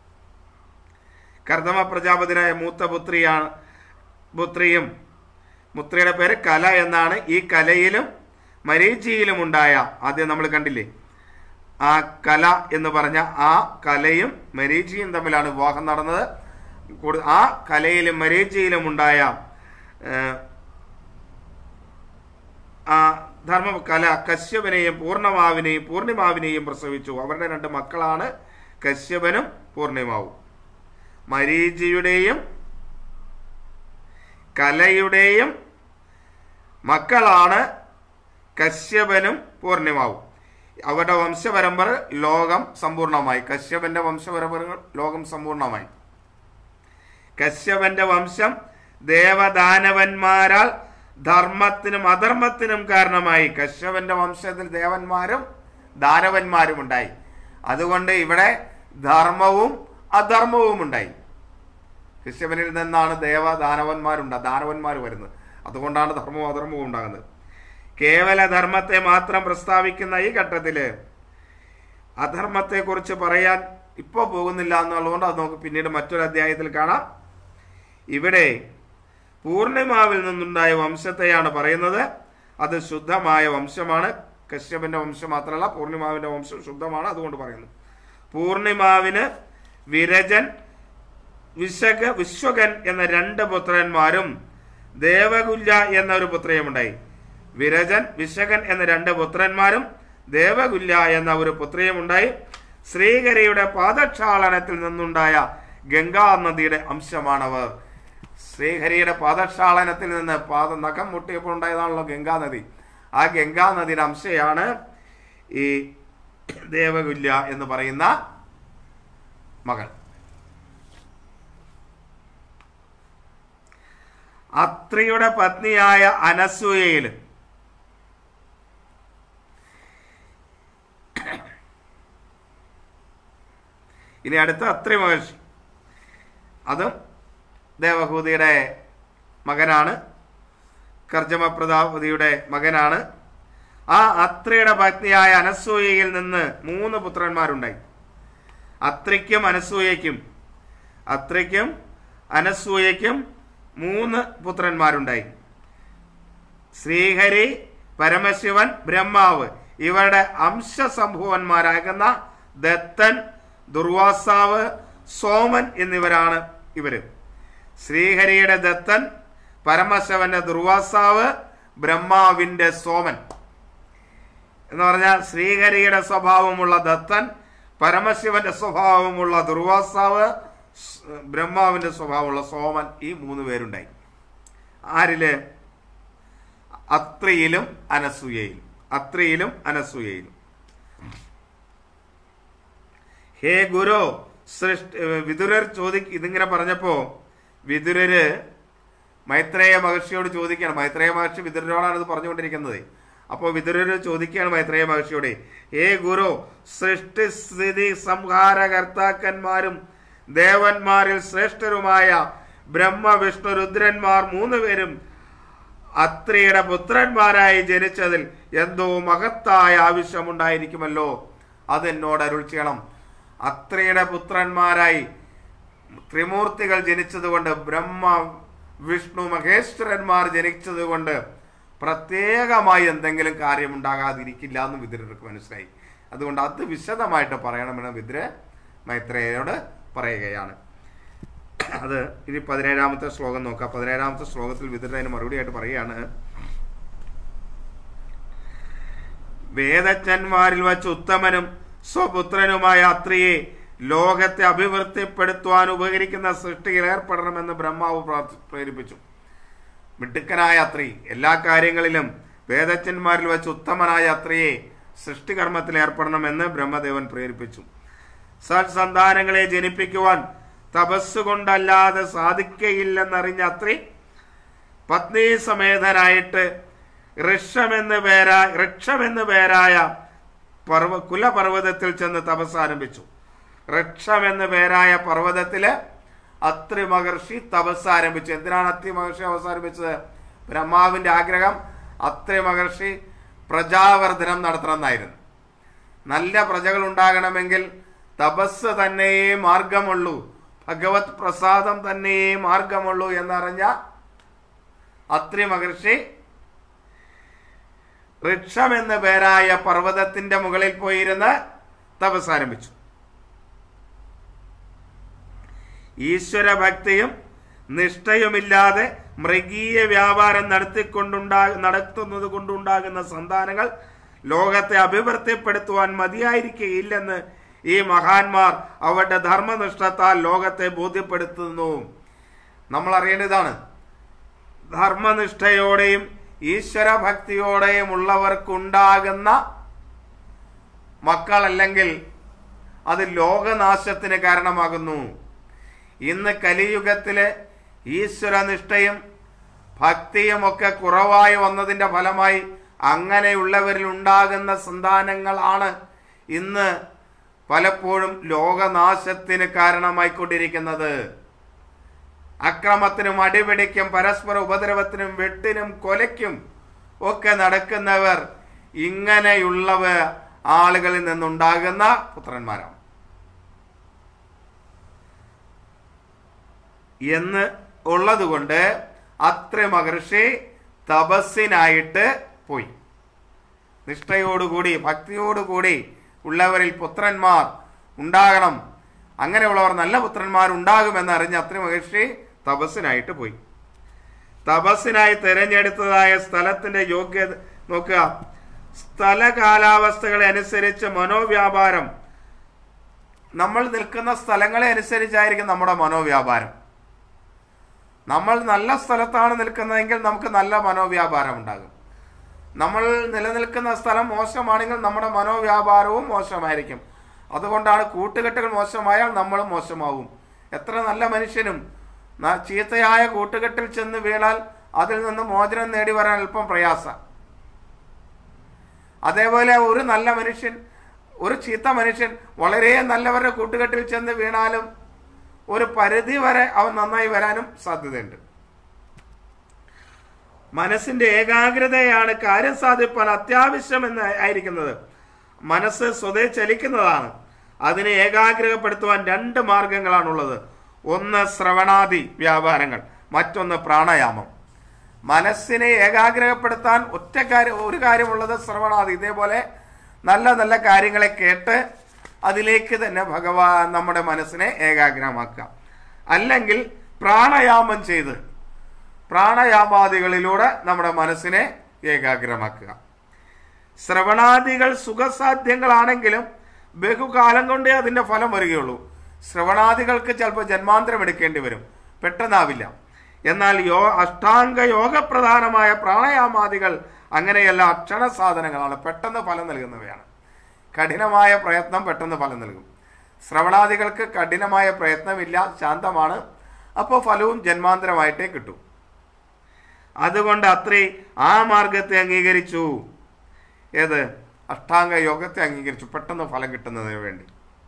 B: കർദമ പ്രജാപതിയുടെ മൂത്ത പുത്രിയും പുത്രിയുടെ പേര് കല എന്നാണ്. ഈ കലയിലും മരീചിയിലും ഉണ്ടായ, ആദ്യം നമ്മൾ കണ്ടില്ലേ, ആ കല എന്ന് പറഞ്ഞ ആ കലയും മരീചിയും തമ്മിലാണ് വിവാഹം നടന്നത്. ആ കലയിലും മരീചിയിലും ഉണ്ടായ ആ കല കശ്യപനെയും പൂർണിമാവിനെയും പ്രസവിച്ചു. അവരുടെ 2 മക്കളാണ് കശ്യപനും പൂർണിമാവും. മരീചിയുടെയും കലയുടെയും മക്കളാണ് കശ്യപനും പൂർണിമാവും. അവരുടെ വംശപരമ്പര ലോകം സമ്പൂർണമായി. കശ്യപന്റെ വംശപരമ്പര ലോകം സമ്പൂർണമായി. കശ്യപന്റെ വംശം ദേവദാനവന്മാരാൽ ധർമ്മത്തിനും അധർമ്മത്തിനും കാരണമായി. കശ്യപന്റെ വംശത്തിൽ ദേവന്മാരും ദാനവന്മാരും ഉണ്ടായി. അതുകൊണ്ട് ഇവിടെ ധർമ്മവും അധർമ്മവും ഉണ്ടായി. കശ്യപനിൽ നിന്നാണ് ദാനവന്മാർ വരുന്നത്. അതുകൊണ്ടാണ് ധർമ്മവും അധർമ്മവും ഉണ്ടാകുന്നത്. കേവല ധർമ്മത്തെ മാത്രം പ്രസ്താവിക്കുന്ന ഈ ഘട്ടത്തില് അധർമ്മത്തെക്കുറിച്ച് പറയാൻ ഇപ്പോൾ പോകുന്നില്ല എന്നുള്ളതുകൊണ്ട് അത് നമുക്ക് പിന്നീട് മറ്റൊരു അധ്യായത്തിൽ കാണാം. ഇവിടെ പൂർണിമാവിൽ നിന്നുണ്ടായ വംശത്തെയാണ് പറയുന്നത്. അത് ശുദ്ധമായ വംശമാണ്. കശ്യപന്റെ വംശം മാത്രമല്ല, പൂർണിമാവിന്റെ വംശം ശുദ്ധമാണ്. അതുകൊണ്ട് പറയുന്നു. പൂർണിമാവിന് വിരജൻ, വിശ്വകൻ എന്ന 2 പുത്രന്മാരും ദേവകുല്യ എന്ന ഒരു പുത്രിയുമുണ്ടായി. വിരജൻ, വിശകൻ എന്ന 2 പുത്രന്മാരും ദേവകുല്യ എന്ന ഒരു പുത്രിയുമുണ്ടായി. ശ്രീഹരിയുടെ പാദക്ഷാളനത്തിൽ നിന്നുണ്ടായ ഗംഗാനദിയുടെ അംശമാണവർ. ശ്രീഹരിയുടെ പാദക്ഷാളനത്തിൽ നിന്ന് നഖം മുട്ടിയപ്പോൾ ഉണ്ടായതാണല്ലോ ഗംഗാനദി. ആ ഗംഗാനദിയുടെ അംശയാണ് ഈ ദേവകുല്യ എന്ന് പറയുന്ന മകൾ. അത്രിയുടെ പത്നിയായ അനസൂയയിൽ ഇനി അടുത്ത അത്രി മഹർഷി, അതും ദേവഹൂതിയുടെ മകനാണ്, കർജമ പ്രജാപതിയുടെ മകനാണ്. ആ അത്രിയുടെ പത്നിയായ അനസൂയയിൽ നിന്ന് 3 പുത്രന്മാരുണ്ടായി. അത്രിക്കും അനസൂയയ്ക്കും 3 പുത്രന്മാരുണ്ടായി. ശ്രീഹരി, പരമശിവൻ, ബ്രഹ്മാവ് ഇവരുടെ അംശസംഭവന്മാരാകുന്ന ദത്തൻ, ദുർവാസാവ്, സോമൻ എന്നിവരാണ് ഇവര്. ശ്രീഹരിയുടെ ദത്തൻ, പരമശിവന്റെ ദുർവാസാവ്, ബ്രഹ്മാവിന്റെ സോമൻ എന്ന് പറഞ്ഞാൽ ശ്രീഹരിയുടെ സ്വഭാവമുള്ള ദത്തൻ, പരമശിവന്റെ സ്വഭാവമുള്ള ദുർവാസാവ്, ബ്രഹ്മാവിന്റെ സ്വഭാവമുള്ള സോമൻ, ഈ 3 പേരുണ്ടായി. ആരില്? അത്രിയിലും അനസൂയയിലും. അത്രിയിലും അനസൂയയിലും. ഹേ ഗുരു, വിതുരർ ഇതിങ്ങനെ പറഞ്ഞപ്പോ വിതുരര് മൈത്രേയ മഹർഷിയോട് ചോദിക്കുകയാണ്. മൈത്രേയ മഹർഷി വിതുരരോടാണ് ഇത് പറഞ്ഞുകൊണ്ടിരിക്കുന്നത്. അപ്പോൾ വിതുരര് ചോദിക്കുകയാണ് മൈത്രേയ മഹർഷിയോട്, ഹേ ഗുരു, സൃഷ്ടി സ്ഥിതി സംഹാരകർത്താക്കന്മാരും ദേവന്മാരിൽ ശ്രേഷ്ഠരുമായ ബ്രഹ്മ വിഷ്ണു രുദ്രന്മാർ 3 പേരും അത്രിയുടെ പുത്രന്മാരായി ജനിച്ചതിൽ എന്തോ മഹത്തായ ആവശ്യമുണ്ടായിരിക്കുമല്ലോ, അതെന്നോട് അരുൾ ചെയ്യണം. അത്രിയുടെ പുത്രന്മാരായി ത്രിമൂർത്തികൾ ജനിച്ചതുകൊണ്ട്, ബ്രഹ്മ വിഷ്ണു മഹേശ്വരന്മാർ ജനിച്ചതുകൊണ്ട് പ്രത്യേകമായി എന്തെങ്കിലും കാര്യമുണ്ടാകാതിരിക്കില്ല എന്ന് വിതുരർക്ക് മനസ്സിലായി. അതുകൊണ്ട് അത് വിശദമായിട്ട് പറയണമെന്ന് വിതുര മൈത്രേയരോട് പറയുകയാണ്. അത് ഇനി 17-ാമത്തെ ശ്ലോകം നോക്കാം. 17-ാമത്തെ ശ്ലോകത്തിൽ വിതുരന് മറുപടിയായിട്ട് പറയുകയാണ്, വേദജ്ഞന്മാരിൽ വച്ച് ഉത്തമനും സ്വപുത്രനുമായ അത്രിയെ ലോകത്തെ അഭിവൃദ്ധിപ്പെടുത്തുവാൻ ഉപകരിക്കുന്ന സൃഷ്ടിയിൽ ഏർപ്പെടണമെന്ന് ബ്രഹ്മാവ് പ്രേരിപ്പിച്ചു. മിടുക്കനായ അത്രി, എല്ലാ കാര്യങ്ങളിലും വേദജ്ഞന്മാരിൽ വെച്ച് ഉത്തമനായ അത്രിയെ സൃഷ്ടികർമ്മത്തിൽ ഏർപ്പെടണമെന്ന് ബ്രഹ്മദേവൻ പ്രേരിപ്പിച്ചു. സത്സന്താനങ്ങളെ ജനിപ്പിക്കുവാൻ തപസ്സുകൊണ്ടല്ലാതെ സാധിക്കയില്ലെന്നറിഞ്ഞ അത്രി പത്നി സമേതനായിട്ട് ഋക്ഷമെന്ന് പേരായ കുലപർവ്വതത്തിൽ ചെന്ന് തപസ് ആരംഭിച്ചു. ഋക്ഷമെന്ന് പേരായ പർവ്വതത്തില് അത്രി മഹർഷി തപസ് ആരംഭിച്ചു. എന്തിനാണ് അത്രി മഹർഷി തപസ് ആരംഭിച്ചത്? ബ്രഹ്മാവിന്റെ ആഗ്രഹം അത്രി മഹർഷി പ്രജാവർദ്ധനം നടത്തണമെന്നായിരുന്നു. നല്ല പ്രജകൾ ഉണ്ടാകണമെങ്കിൽ തപസ് തന്നെയേ മാർഗമുള്ളൂ, ഭഗവത് പ്രസാദം തന്നെയേ മാർഗമുള്ളൂ എന്നറിഞ്ഞ അത്രി മഹർഷി ഋക്ഷമെന്ന് പേരായ പർവ്വതത്തിന്റെ മുകളിൽ പോയിരുന്ന് തപസ് ആരംഭിച്ചു. ഈശ്വര ഭക്തിയും നിഷ്ഠയുമില്ലാതെ മൃഗീയ വ്യാപാരം നടത്തുന്നത് കൊണ്ടുണ്ടാകുന്ന സന്താനങ്ങൾ ലോകത്തെ അഭിവൃദ്ധിപ്പെടുത്തുവാൻ മതിയായിരിക്കുകയില്ലെന്ന് ഈ മഹാന്മാർ അവരുടെ ധർമ്മനിഷ്ഠത്താൽ ലോകത്തെ ബോധ്യപ്പെടുത്തുന്നു. നമ്മൾ അറിയേണ്ടതാണ്, ധർമ്മനിഷ്ഠയോടെയും ഈശ്വര ഭക്തിയോടെയും ഉള്ളവർക്കുണ്ടാകുന്ന മക്കളല്ലെങ്കിൽ അത് ലോകനാശത്തിന് കാരണമാകുന്നു. ഇന്ന് കലിയുഗത്തിലെ ഈശ്വരനിഷ്ഠയും ഭക്തിയും ഒക്കെ കുറവായി വന്നതിൻ്റെ ഫലമായി അങ്ങനെയുള്ളവരിൽ ഉണ്ടാകുന്ന സന്താനങ്ങളാണ് ഇന്ന് പലപ്പോഴും ലോകനാശത്തിന് കാരണമായിക്കൊണ്ടിരിക്കുന്നത്. അക്രമത്തിനും അടിപിടിക്കും പരസ്പര ഉപദ്രവത്തിനും വെട്ടിനും കൊലയ്ക്കും ഒക്കെ നടക്കുന്നവർ ഇങ്ങനെയുള്ളവ ആളുകളിൽ നിന്നുണ്ടാകുന്ന പുത്രന്മാരാണ് എന്ന് ഉള്ളതുകൊണ്ട് അത്രി മഹർഷി തപസ്സിനായിട്ട് പോയി. നിഷ്ഠയോടുകൂടി ഭക്തിയോടുകൂടി ഉള്ളവരിൽ പുത്രന്മാർ ഉണ്ടാകണം, അങ്ങനെയുള്ളവർ നല്ല പുത്രന്മാർ ഉണ്ടാകുമെന്ന് അറിഞ്ഞ അത്രി മഹർഷി തപസ്സിനായിട്ട് പോയി. തപസ്സിനായി തിരഞ്ഞെടുത്തതായ സ്ഥലത്തിന്റെ യോഗ്യത നോക്കുക. സ്ഥല കാലാവസ്ഥകളെ അനുസരിച്ച് മനോവ്യാപാരം, നമ്മൾ നിൽക്കുന്ന സ്ഥലങ്ങളെ അനുസരിച്ചായിരിക്കും നമ്മുടെ മനോവ്യാപാരം. നമ്മൾ നല്ല സ്ഥലത്താണ് നിൽക്കുന്നതെങ്കിൽ നമുക്ക് നല്ല മനോവ്യാപാരം ഉണ്ടാകും. നമ്മൾ നിലനിൽക്കുന്ന സ്ഥലം മോശമാണെങ്കിൽ നമ്മുടെ മനോവ്യാപാരവും മോശമായിരിക്കും. അതുകൊണ്ടാണ് കൂട്ടുകെട്ടുകൾ മോശമായാൽ നമ്മളും മോശമാവും. എത്ര നല്ല മനുഷ്യനും ചീത്തയായ കൂട്ടുകെട്ടിൽ ചെന്ന് വീണാൽ അതിൽ നിന്ന് മോചനം നേടി വരാൻ അല്പം പ്രയാസം. അതേപോലെ ഒരു നല്ല മനുഷ്യൻ, ഒരു ചീത്ത മനുഷ്യൻ വളരെ നല്ലവരുടെ കൂട്ടുകെട്ടിൽ ചെന്ന് വീണാലും ഒരു പരിധി വരെ അവൻ നന്നായി വരാനും സാധ്യതയുണ്ട്. മനസ്സിന്റെ ഏകാഗ്രതയാണ് കാര്യം സാധിപ്പാൻ അത്യാവശ്യമെന്ന് ആയിരിക്കുന്നത്. മനസ്സ് സ്വതേ ചലിക്കുന്നതാണ്. അതിനെ ഏകാഗ്രതപ്പെടുത്തുവാൻ 2 മാർഗങ്ങളാണുള്ളത്. ഒന്ന് ശ്രവണാദി വ്യാപാരങ്ങൾ, മറ്റൊന്ന് പ്രാണായാമം. മനസ്സിനെ ഏകാഗ്രതപ്പെടുത്താൻ ഒരു കാര്യമുള്ളത് ശ്രവണാദി. ഇതേപോലെ നല്ല നല്ല കാര്യങ്ങളെ കേട്ട് അതിലേക്ക് തന്നെ ഭഗവാൻ നമ്മുടെ മനസ്സിനെ ഏകാഗ്രമാക്കാം. അല്ലെങ്കിൽ പ്രാണായാമം ചെയ്ത് പ്രാണായാമാദികളിലൂടെ നമ്മുടെ മനസ്സിനെ ഏകാഗ്രമാക്കുക. ശ്രവണാദികൾ സുഖസാധ്യങ്ങളാണെങ്കിലും ബഹുകാലം കൊണ്ടേ അതിൻ്റെ ഫലം വരികയുള്ളൂ. ശ്രവണാദികൾക്ക് ചിലപ്പോൾ ജന്മാന്തരം എടുക്കേണ്ടി വരും, പെട്ടെന്നാവില്ല. എന്നാൽ അഷ്ടാംഗ യോഗപ്രധാനമായ പ്രാണായാമാദികൾ അങ്ങനെയല്ല, അക്ഷണ സാധനങ്ങളാണ്, പെട്ടെന്ന് ഫലം നൽകുന്നവയാണ്. കഠിനമായ പ്രയത്നം പെട്ടെന്ന് ഫലം നൽകും. ശ്രവണാദികൾക്ക് കഠിനമായ പ്രയത്നമില്ല, ശാന്തമാണ്, അപ്പോൾ ഫലവും ജന്മാന്തരമായിട്ടേ കിട്ടും. അതുകൊണ്ട് അത്രേ ആ മാർഗത്തെ അംഗീകരിച്ചു. ഏത്? അഷ്ടാംഗ യോഗത്തെ അംഗീകരിച്ചു, പെട്ടെന്ന് ഫലം കിട്ടുന്നതിന് വേണ്ടി.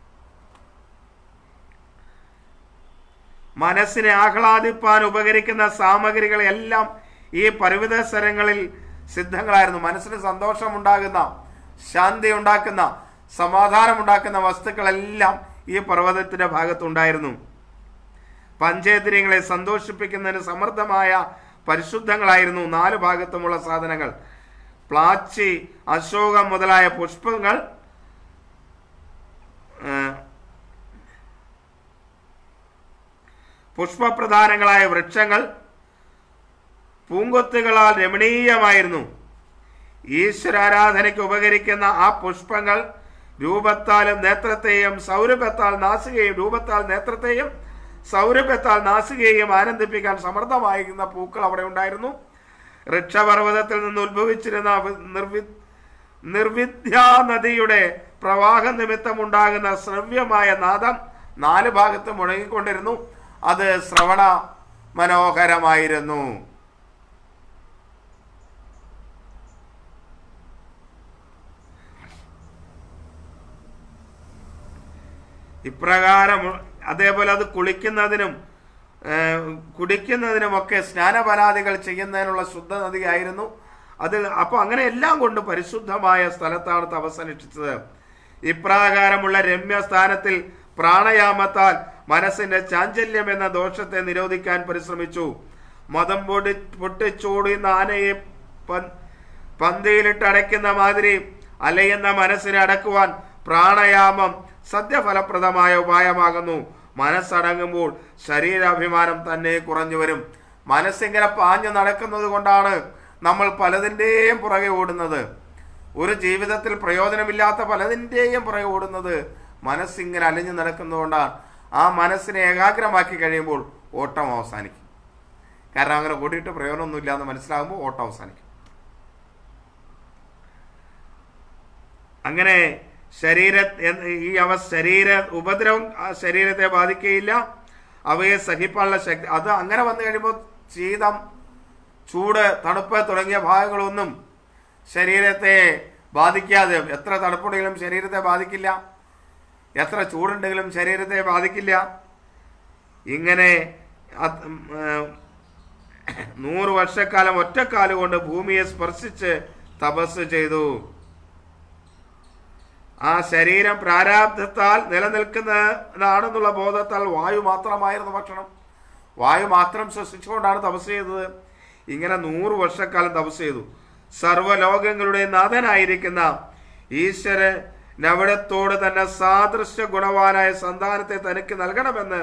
B: മനസ്സിനെ ആഹ്ലാദിപ്പാൻ ഉപകരിക്കുന്ന സാമഗ്രികളെല്ലാം ഈ പർവ്വത സ്വരങ്ങളിൽ സിദ്ധങ്ങളായിരുന്നു. മനസ്സിന് സന്തോഷമുണ്ടാകുന്ന, ശാന്തി ഉണ്ടാക്കുന്ന, സമാധാനമുണ്ടാക്കുന്ന വസ്തുക്കളെല്ലാം ഈ പർവ്വതത്തിന്റെ ഭാഗത്തുണ്ടായിരുന്നു. പഞ്ചേന്ദ്രിയങ്ങളെ സന്തോഷിപ്പിക്കുന്നതിന് സമൃദ്ധമായ പരിശുദ്ധങ്ങളായിരുന്നു 4 ഭാഗത്തുമുള്ള സാധനങ്ങൾ. പ്ലാച്ചി, അശോകം മുതലായ പുഷ്പങ്ങൾ, പുഷ്പപ്രധാനങ്ങളായ വൃക്ഷങ്ങൾ പൂങ്കൊത്തുകളാൽ രമണീയമായിരുന്നു. ഈശ്വരാരാധനയ്ക്ക് ഉപകരിക്കുന്ന ആ പുഷ്പങ്ങൾ രൂപത്താലും നേത്രത്തെയും സൗരഭ്യത്താൽ നാസികയും രൂപത്താൽ നേത്രത്തെയും സൗരഭ്യത്താൽ നാസികയെയും ആനന്ദിപ്പിക്കാൻ സമർത്ഥമായിരിക്കുന്ന പൂക്കൾ അവിടെ ഉണ്ടായിരുന്നു. ഋക്ഷപർവ്വതത്തിൽ നിന്ന് ഉത്ഭവിച്ചിരുന്ന നിർവിദ്യാ നദിയുടെ പ്രവാഹ നിമിത്തമുണ്ടാകുന്ന ശ്രവ്യമായ നാദം 4 ഭാഗത്ത് മുഴങ്ങിക്കൊണ്ടിരുന്നു. അത് ശ്രവണ മനോഹരമായിരുന്നു. ഇപ്രകാരം അതേപോലെ അത് കുളിക്കുന്നതിനും കുടിക്കുന്നതിനുമൊക്കെ സ്നാനപാനാദികൾ ചെയ്യുന്നതിനുള്ള ശുദ്ധ നദിയായിരുന്നു അത്. അപ്പോൾ അങ്ങനെ എല്ലാം കൊണ്ട് പരിശുദ്ധമായ സ്ഥലത്താണ് തപസ് അനുഷ്ഠിച്ചത്. ഇപ്രകാരമുള്ള രമ്യസ്ഥാനത്തിൽ പ്രാണായാമത്താൽ മനസ്സിന്റെ ചാഞ്ചല്യം എന്ന ദോഷത്തെ നിരോധിക്കാൻ പരിശ്രമിച്ചു. മതം പൊട്ടിച്ചോടുന്ന ആനയെ പന്തിയിലിട്ട് അടയ്ക്കുന്ന മാതിരി അലയുന്ന മനസ്സിനെ അടക്കുവാൻ പ്രാണായാമം സദ്യഫലപ്രദമായ ഉപായമാകുന്നു. മനസ്സടങ്ങുമ്പോൾ ശരീരാഭിമാനം തന്നെ കുറഞ്ഞു വരും. മനസ്സിങ്ങനെ പാഞ്ഞു നടക്കുന്നത് കൊണ്ടാണ് നമ്മൾ പലതിൻ്റെയും പുറകെ ഓടുന്നത്. ഒരു ജീവിതത്തിൽ പ്രയോജനമില്ലാത്ത പലതിൻ്റെയും പുറകെ ഓടുന്നത് മനസ്സിങ്ങനെ അലിഞ്ഞു നടക്കുന്നതുകൊണ്ടാണ്. ആ മനസ്സിനെ ഏകാഗ്രമാക്കി കഴിയുമ്പോൾ ഓട്ടം അവസാനിക്കും. കാരണം അങ്ങനെ ഓടിയിട്ട് പ്രയോജനമൊന്നുമില്ല എന്ന് മനസ്സിലാകുമ്പോൾ ഓട്ടം അവസാനിക്കും. അങ്ങനെ ശരീര ഉപദ്രവം ശരീരത്തെ ബാധിക്കുകയില്ല, അവയെ സഹിപ്പാനുള്ള ശക്തി അത് അങ്ങനെ വന്നു കഴിയുമ്പോൾ ശീതം, ചൂട്, തണുപ്പ് തുടങ്ങിയ ഭാഗങ്ങളൊന്നും ശരീരത്തെ ബാധിക്കാതെ, എത്ര തണുപ്പുണ്ടെങ്കിലും ശരീരത്തെ ബാധിക്കില്ല, എത്ര ചൂടുണ്ടെങ്കിലും ശരീരത്തെ ബാധിക്കില്ല. ഇങ്ങനെ 100 വർഷക്കാലം ഒറ്റക്കാലുകൊണ്ട് ഭൂമിയെ സ്പർശിച്ച് തപസ് ചെയ്തു. ആ ശരീരം പ്രാരാബ്ധത്താൽ നിലനിൽക്കുന്നതാണെന്നുള്ള ബോധത്താൽ വായു മാത്രമായിരുന്നു ഭക്ഷണം. വായു മാത്രം ശ്വസിച്ചുകൊണ്ടാണ് തപസ് ചെയ്തത്. ഇങ്ങനെ 100 വർഷക്കാലം തപസ് ചെയ്തു. സർവ്വലോകങ്ങളുടെ നാഥനായിരിക്കുന്ന ഈശ്വരനവിടത്തോട് തന്നെ സാദൃശ്യ ഗുണവാനായ സന്താനത്തെ തനിക്ക് നൽകണമെന്ന്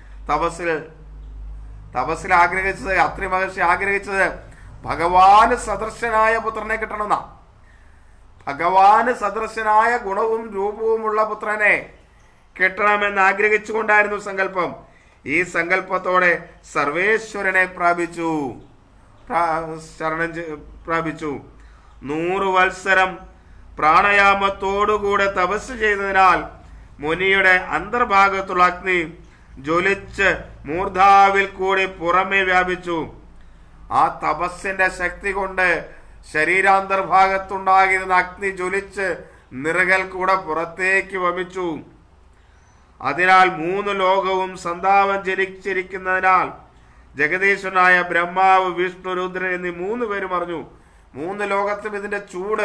B: തപസ്സിൽ ആഗ്രഹിച്ചത്, അത്രി മഹർഷി ആഗ്രഹിച്ചത് ഭഗവാന് സദൃശനായ പുത്രനെ കിട്ടണമെന്നാ. ഭഗവാന് സദൃശനായ ഗുണവും രൂപവുമുള്ള പുത്രനെ കിട്ടണമെന്ന് ആഗ്രഹിച്ചുകൊണ്ടായിരുന്നു സങ്കല്പം. ഈ സങ്കല്പത്തോടെ സർവേശ്വരനെ പ്രാപിച്ചു. 100 വത്സരം പ്രാണായാമത്തോടുകൂടെ തപസ് ചെയ്തതിനാൽ മുനിയുടെ അന്തർഭാഗത്തുള്ള അഗ്നി ജ്വലിച്ച് മൂർധാവിൽ കൂടി പുറമെ വ്യാപിച്ചു. ആ തപസ്സിന്റെ ശക്തി കൊണ്ട് ശരീരാന്തർഭാഗത്തുണ്ടായിരുന്ന അഗ്നി ജ്വലിച്ച് നിറകൽ കൂടെ പുറത്തേക്ക് വമിച്ചു. അതിനാൽ 3 ലോകവും സന്താപം ജനിച്ചിരിക്കുന്നതിനാൽ ജഗദീശ്വരനായ ബ്രഹ്മാവ്, വിഷ്ണു, രുദ്രൻ എന്നീ 3 പേരും അറിഞ്ഞു. 3 ലോകത്തും ഇതിന്റെ ചൂട്,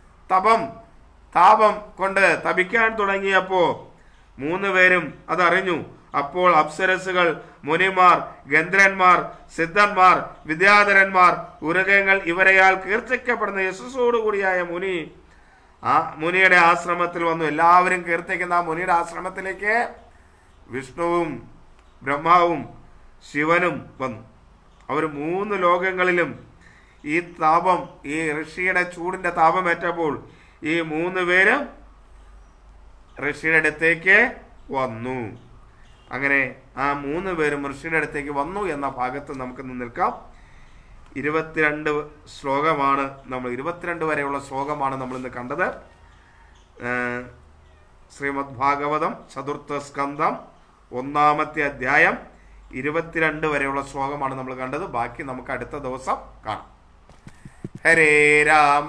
B: താപം കൊണ്ട് തപിക്കാൻ തുടങ്ങിയപ്പോ 3 പേരും അതറിഞ്ഞു. അപ്പോൾ അപ്സരസുകൾ, മുനിമാർ, ഗന്ധർവന്മാർ, സിദ്ധന്മാർ, വിദ്യാധരന്മാർ, ഉരകങ്ങൾ ഇവരെയാൽ കീർത്തിക്കപ്പെടുന്ന യശസ്സോടുകൂടിയായ മുനിയുടെ ആശ്രമത്തിൽ വന്നു. എല്ലാവരും കീർത്തിക്കുന്ന ആ മുനിയുടെ ആശ്രമത്തിലേക്ക് വിഷ്ണുവും ബ്രഹ്മാവും ശിവനും വന്നു. അവർ 3 ലോകങ്ങളിലും ഈ താപം, ഈ ഋഷിയുടെ ചൂടിന്റെ താപമേറ്റപ്പോൾ ഈ 3 പേരും ഋഷിയുടെ അടുത്തേക്ക് വന്നു. അങ്ങനെ ആ 3 പേരും ഋഷിയുടെ അടുത്തേക്ക് വന്നു എന്ന ഭാഗത്ത് നമുക്കിന്ന് നിൽക്കാം. 22 ശ്ലോകമാണ് 22 വരെയുള്ള ശ്ലോകമാണ് നമ്മൾ ഇന്ന് കണ്ടത്. ശ്രീമദ് ഭാഗവതം ചതുർത്ഥ സ്കന്ധം 1-ാമത്തെ അധ്യായം 22 വരെയുള്ള ശ്ലോകമാണ് നമ്മൾ കണ്ടത്. ബാക്കി നമുക്ക് അടുത്ത ദിവസം കാണാം. ഹരേ രാമ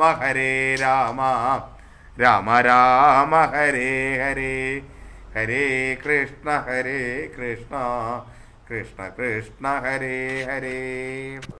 B: രാമ രാമ ഹരേ ഹരേ, ഹരേ കൃഷ്ണ കൃഷ്ണ കൃഷ്ണ ഹരേ ഹരേ.